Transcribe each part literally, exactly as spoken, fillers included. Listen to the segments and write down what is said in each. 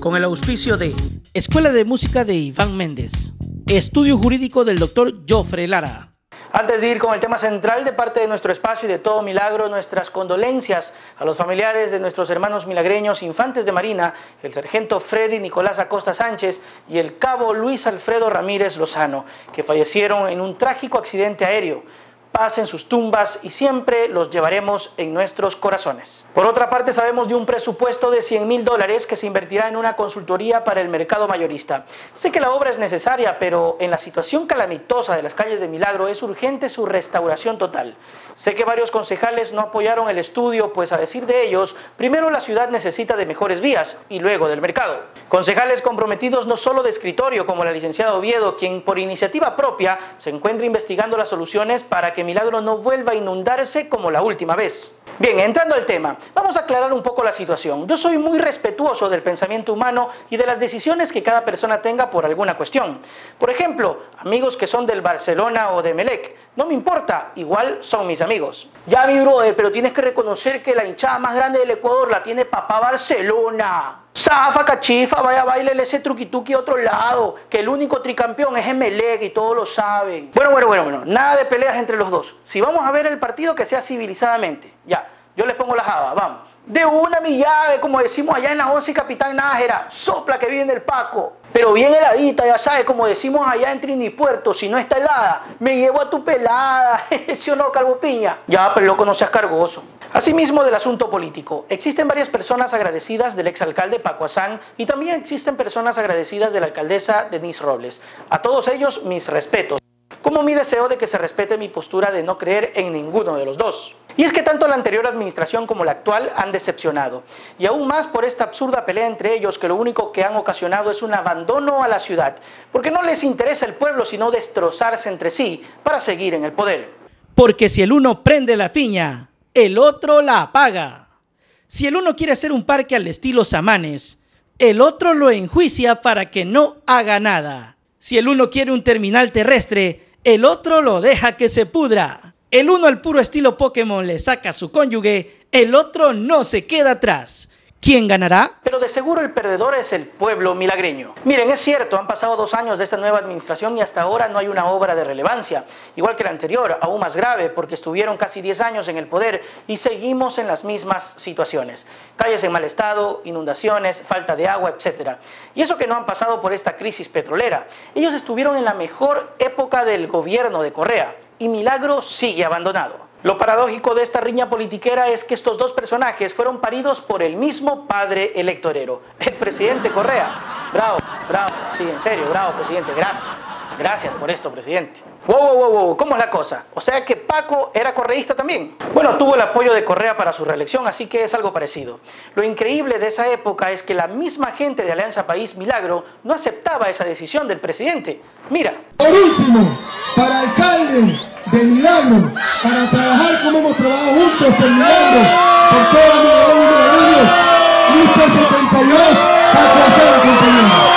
con el auspicio de Escuela de Música de Iván Méndez, Estudio Jurídico del doctor Jofre Lara. Antes de ir con el tema central, de parte de nuestro espacio y de todo Milagro, nuestras condolencias a los familiares de nuestros hermanos milagreños infantes de Marina, el sargento Freddy Nicolás Acosta Sánchez y el cabo Luis Alfredo Ramírez Lozano, que fallecieron en un trágico accidente aéreo. Paz en sus tumbas y siempre los llevaremos en nuestros corazones. Por otra parte, sabemos de un presupuesto de cien mil dólares que se invertirá en una consultoría para el mercado mayorista. Sé que la obra es necesaria, pero en la situación calamitosa de las calles de Milagro es urgente su restauración total. Sé que varios concejales no apoyaron el estudio, pues a decir de ellos, primero la ciudad necesita de mejores vías y luego del mercado. Concejales comprometidos no solo de escritorio, como la licenciada Oviedo, quien por iniciativa propia se encuentra investigando las soluciones para que Milagro no vuelva a inundarse como la última vez. Bien, entrando al tema, vamos a aclarar un poco la situación. Yo soy muy respetuoso del pensamiento humano y de las decisiones que cada persona tenga por alguna cuestión. Por ejemplo, amigos que son del Barcelona o de Emelec, no me importa, igual son mis amigos. Ya mi brother, pero tienes que reconocer que la hinchada más grande del Ecuador la tiene papá Barcelona. Zafa, cachifa, vaya, bailele ese truquituqui a otro lado, que el único tricampeón es Emelec y todos lo saben. Bueno, bueno, bueno, bueno, nada de peleas entre los dos. Si vamos a ver el partido, que sea civilizadamente. Ya, yo les pongo la java, vamos. De una mi llave, como decimos allá en la once, Capitán Nájera, sopla que viene el Paco. Pero bien heladita, ya sabes, como decimos allá en Trinipuerto, si no está helada, me llevo a tu pelada, ¿sí o no, Calvo Piña? Ya, pero loco, no seas cargoso. Asimismo, del asunto político, existen varias personas agradecidas del exalcalde Paco Hassan y también existen personas agradecidas de la alcaldesa Denise Robles. A todos ellos, mis respetos, como mi deseo de que se respete mi postura de no creer en ninguno de los dos. Y es que tanto la anterior administración como la actual han decepcionado, y aún más por esta absurda pelea entre ellos, que lo único que han ocasionado es un abandono a la ciudad, porque no les interesa el pueblo sino destrozarse entre sí para seguir en el poder. Porque si el uno prende la piña, el otro la apaga. Si el uno quiere hacer un parque al estilo Samanes, el otro lo enjuicia para que no haga nada. Si el uno quiere un terminal terrestre, el otro lo deja que se pudra. El uno al puro estilo Pokémon le saca a su cónyuge, el otro no se queda atrás. ¿Quién ganará? Pero de seguro el perdedor es el pueblo milagreño. Miren, es cierto, han pasado dos años de esta nueva administración y hasta ahora no hay una obra de relevancia. Igual que la anterior, aún más grave, porque estuvieron casi diez años en el poder y seguimos en las mismas situaciones. Calles en mal estado, inundaciones, falta de agua, etcétera. Y eso que no han pasado por esta crisis petrolera. Ellos estuvieron en la mejor época del gobierno de Correa y Milagro sigue abandonado. Lo paradójico de esta riña politiquera es que estos dos personajes fueron paridos por el mismo padre electorero, el presidente Correa. Bravo, bravo, sí, en serio, bravo, presidente, gracias. Gracias por esto, presidente. Wow, wow, wow, wow, ¿cómo es la cosa? O sea que Paco era correísta también. Bueno, tuvo el apoyo de Correa para su reelección, así que es algo parecido. Lo increíble de esa época es que la misma gente de Alianza País Milagro no aceptaba esa decisión del presidente. Mira. Por último, para alcalde de Milagro, para trabajar como hemos trabajado juntos por Milagro, por toda Milagro y Milagros, lista setenta y dos, Paco Hassan, compañeros.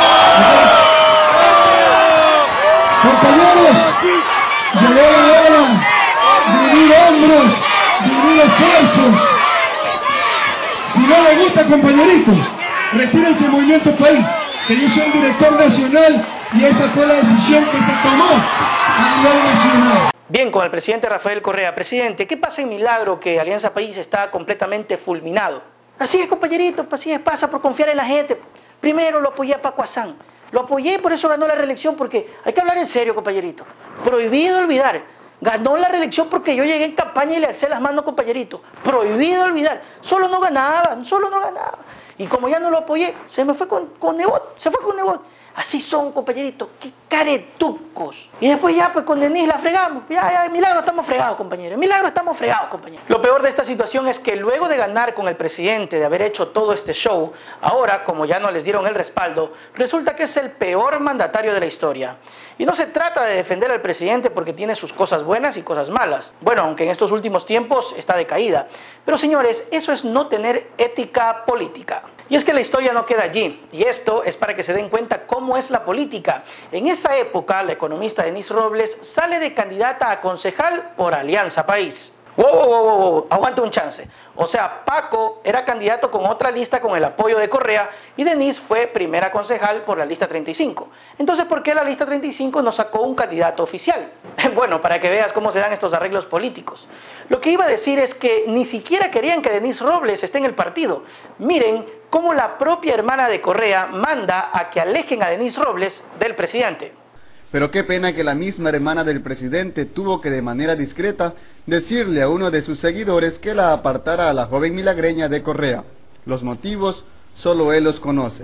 Compañeros, llegó la hora de unir hombros, de unir esfuerzos. Si no le gusta, compañerito, retírense del Movimiento País, que yo soy el director nacional y esa fue la decisión que se tomó a nivel nacional. Bien, con el presidente Rafael Correa. Presidente, ¿qué pasa en Milagro que Alianza País está completamente fulminado? Así es, compañerito, así es, pasa por confiar en la gente. Primero lo apoyé a Paco Hassan. Lo apoyé, por eso ganó la reelección, porque hay que hablar en serio, compañerito. Prohibido olvidar. Ganó la reelección porque yo llegué en campaña y le alcé las manos, compañerito. Prohibido olvidar. Solo no ganaba, solo no ganaba. Y como ya no lo apoyé, se me fue con, con Nebot, se fue con Nebot. Así son, compañeritos, qué caretucos. Y después ya, pues con Denise la fregamos. Ya, ya, en Milagro estamos fregados, compañeros. En Milagro estamos fregados, compañeros. Lo peor de esta situación es que luego de ganar con el presidente, de haber hecho todo este show, ahora, como ya no les dieron el respaldo, resulta que es el peor mandatario de la historia. Y no se trata de defender al presidente porque tiene sus cosas buenas y cosas malas. Bueno, aunque en estos últimos tiempos está decaída. Pero señores, eso es no tener ética política. Y es que la historia no queda allí, y esto es para que se den cuenta cómo es la política. En esa época, la economista Denise Robles sale de candidata a concejal por Alianza País. Wow, wow, wow, wow, aguante un chance. O sea, Paco era candidato con otra lista con el apoyo de Correa y Denise fue primera concejal por la lista treinta y cinco. Entonces, ¿por qué la lista treinta y cinco no sacó un candidato oficial? Bueno, para que veas cómo se dan estos arreglos políticos. Lo que iba a decir es que ni siquiera querían que Denise Robles esté en el partido. Miren cómo la propia hermana de Correa manda a que alejen a Denise Robles del presidente. Pero qué pena que la misma hermana del presidente tuvo que de manera discreta decirle a uno de sus seguidores que la apartara a la joven milagreña de Correa. Los motivos solo él los conoce.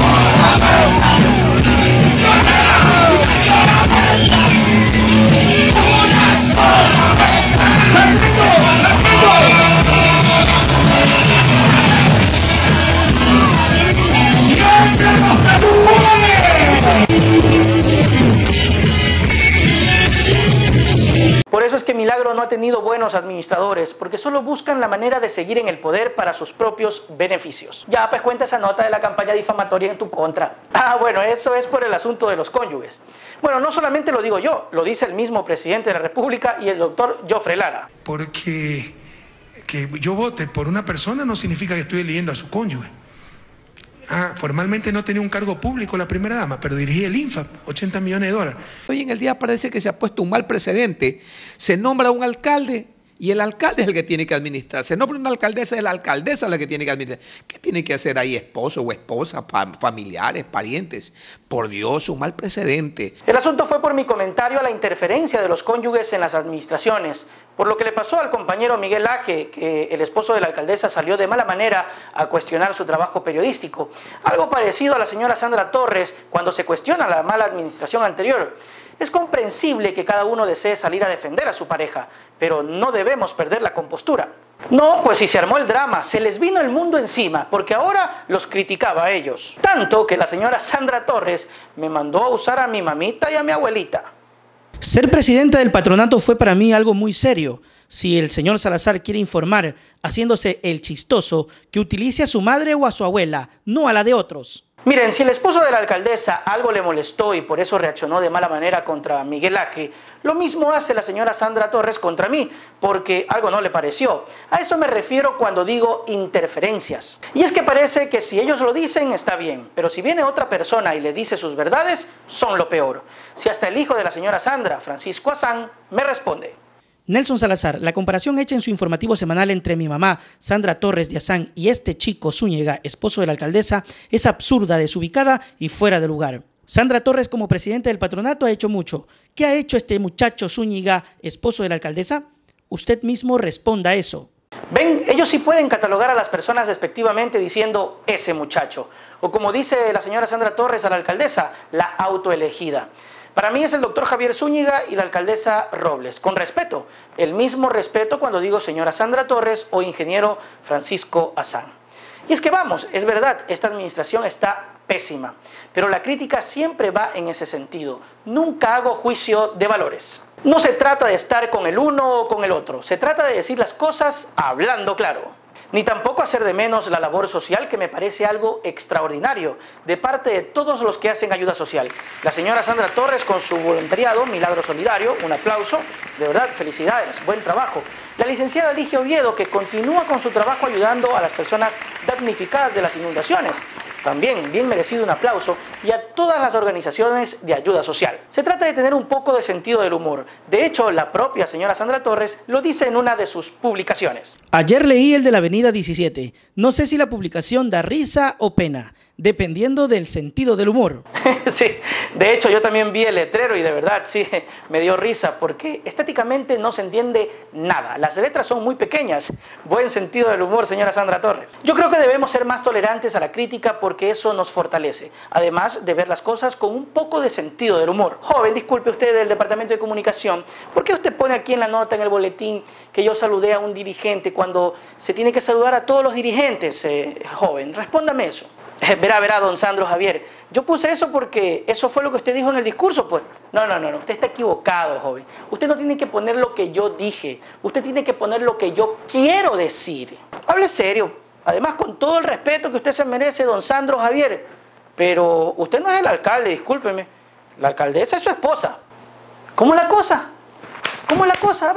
Por eso es que Milagro no ha tenido buenos administradores, porque solo buscan la manera de seguir en el poder para sus propios beneficios. Ya, pues cuenta esa nota de la campaña difamatoria en tu contra. Ah, bueno, eso es por el asunto de los cónyuges. Bueno, no solamente lo digo yo, lo dice el mismo presidente de la República y el doctor Jofre Lara. Porque que yo vote por una persona no significa que estoy eligiendo a su cónyuge. Ah, formalmente no tenía un cargo público la primera dama, pero dirigía el INFAP, ochenta millones de dólares. Hoy en el día parece que se ha puesto un mal precedente. Se nombra un alcalde y el alcalde es el que tiene que administrar. Se nombra una alcaldesa, es la alcaldesa la que tiene que administrar. ¿Qué tiene que hacer ahí esposo o esposa, familiares, parientes? Por Dios, un mal precedente. El asunto fue por mi comentario a la interferencia de los cónyuges en las administraciones. Por lo que le pasó al compañero Miguel Laje, que el esposo de la alcaldesa salió de mala manera a cuestionar su trabajo periodístico. Algo parecido a la señora Sandra Torres cuando se cuestiona la mala administración anterior. Es comprensible que cada uno desee salir a defender a su pareja, pero no debemos perder la compostura. No, pues si se armó el drama, se les vino el mundo encima, porque ahora los criticaba a ellos. Tanto que la señora Sandra Torres me mandó a usar a mi mamita y a mi abuelita. Ser presidenta del patronato fue para mí algo muy serio. Si el señor Salazar quiere informar, haciéndose el chistoso, que utilice a su madre o a su abuela, no a la de otros. Miren, si el esposo de la alcaldesa algo le molestó y por eso reaccionó de mala manera contra Miguel Laje, lo mismo hace la señora Sandra Torres contra mí, porque algo no le pareció. A eso me refiero cuando digo interferencias. Y es que parece que si ellos lo dicen está bien, pero si viene otra persona y le dice sus verdades, son lo peor. Si hasta el hijo de la señora Sandra, Francisco Azán, me responde. Nelson Salazar, la comparación hecha en su informativo semanal entre mi mamá, Sandra Torres de Azán, y este chico Zúñiga, esposo de la alcaldesa, es absurda, desubicada y fuera de lugar. Sandra Torres, como presidente del patronato, ha hecho mucho. ¿Qué ha hecho este muchacho Zúñiga, esposo de la alcaldesa? Usted mismo responda eso. Ven, ellos sí pueden catalogar a las personas despectivamente diciendo ese muchacho. O como dice la señora Sandra Torres a la alcaldesa, la autoelegida. Para mí es el doctor Javier Zúñiga y la alcaldesa Robles, con respeto. El mismo respeto cuando digo señora Sandra Torres o ingeniero Francisco Azán. Y es que vamos, es verdad, esta administración está pésima, pero la crítica siempre va en ese sentido. Nunca hago juicio de valores. No se trata de estar con el uno o con el otro, se trata de decir las cosas hablando claro. Ni tampoco hacer de menos la labor social, que me parece algo extraordinario de parte de todos los que hacen ayuda social. La señora Sandra Torres con su voluntariado, Milagro Solidario, un aplauso, de verdad, felicidades, buen trabajo. La licenciada Ligia Oviedo, que continúa con su trabajo ayudando a las personas damnificadas de las inundaciones. También bien merecido un aplauso, y a todas las organizaciones de ayuda social. Se trata de tener un poco de sentido del humor. De hecho, la propia señora Sandra Torres lo dice en una de sus publicaciones. Ayer leí el de la avenida diecisiete. No sé si la publicación da risa o pena, dependiendo del sentido del humor. Sí, de hecho yo también vi el letrero y de verdad sí, me dio risa porque estéticamente no se entiende nada. Las letras son muy pequeñas. Buen sentido del humor, señora Sandra Torres. Yo creo que debemos ser más tolerantes a la crítica porque eso nos fortalece. Además de ver las cosas con un poco de sentido del humor. Joven, disculpe usted del Departamento de Comunicación, ¿por qué usted pone aquí en la nota, en el boletín, que yo saludé a un dirigente cuando se tiene que saludar a todos los dirigentes? Eh, joven, respóndame eso. Verá, verá, don Sandro Javier, yo puse eso porque eso fue lo que usted dijo en el discurso, pues. No, no, no, no, usted está equivocado, joven. Usted no tiene que poner lo que yo dije, usted tiene que poner lo que yo quiero decir. Hable serio, además con todo el respeto que usted se merece, don Sandro Javier, pero usted no es el alcalde, discúlpeme. La alcaldesa es su esposa. ¿Cómo la cosa? ¿Cómo la cosa? A ver, ¿qué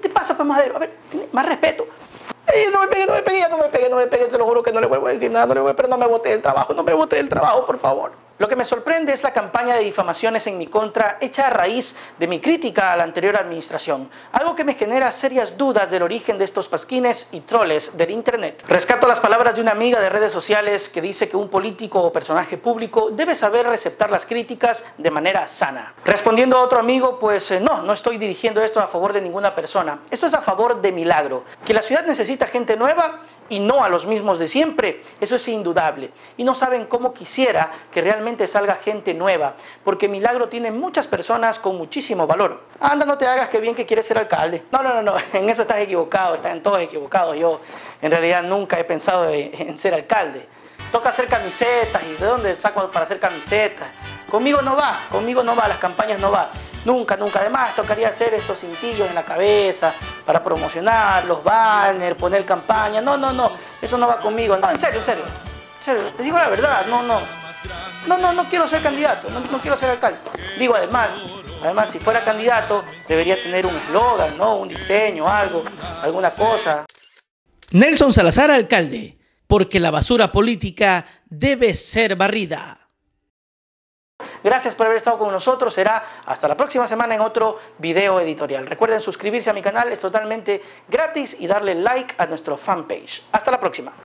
te pasa, pues, Madero? A ver, más respeto. Eh, no me pegue, no me pegue, no me pegue, no me pegue, se lo juro que no le vuelvo a decir nada, no le voy, pero no me bote del trabajo, no me bote del trabajo, por favor. Lo que me sorprende es la campaña de difamaciones en mi contra hecha a raíz de mi crítica a la anterior administración, algo que me genera serias dudas del origen de estos pasquines y troles del internet. Rescato las palabras de una amiga de redes sociales que dice que un político o personaje público debe saber receptar las críticas de manera sana. Respondiendo a otro amigo, pues eh, no, no estoy dirigiendo esto a favor de ninguna persona, esto es a favor de Milagro, que la ciudad necesita gente nueva y no a los mismos de siempre, eso es indudable, y no saben cómo quisiera que realmente salga gente nueva, porque Milagro tiene muchas personas con muchísimo valor. Anda, no te hagas que bien que quieres ser alcalde. No, no, no, no, en eso estás equivocado, están todos equivocados. Yo en realidad nunca he pensado en, en ser alcalde. Toca hacer camisetas, ¿y de dónde saco para hacer camisetas? Conmigo no va, conmigo no va, las campañas no va. Nunca, nunca. Además, tocaría hacer estos cintillos en la cabeza para promocionar, los banners, poner campaña. No, no, no, eso no va conmigo. No, en serio, en serio. En serio, les digo la verdad, no, no. No, no, no quiero ser candidato, no, no quiero ser alcalde. Digo, además, además, si fuera candidato, debería tener un eslogan, ¿no? Un diseño, algo, alguna cosa. Nelson Salazar, alcalde, porque la basura política debe ser barrida. Gracias por haber estado con nosotros. Será hasta la próxima semana en otro video editorial. Recuerden suscribirse a mi canal, es totalmente gratis, y darle like a nuestro fanpage. Hasta la próxima.